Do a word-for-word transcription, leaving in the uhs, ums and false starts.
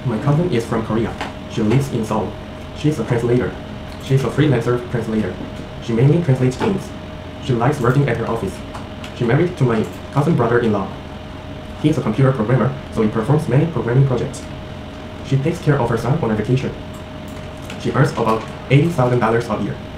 My cousin is from Korea. She lives in Seoul. She's a translator. She's a freelancer translator. She mainly translates games. She likes working at her office. She married to my cousin brother-in-law. He is a computer programmer, so he performs many programming projects. She takes care of her son on her vacation. She earns about eighty thousand dollars a year.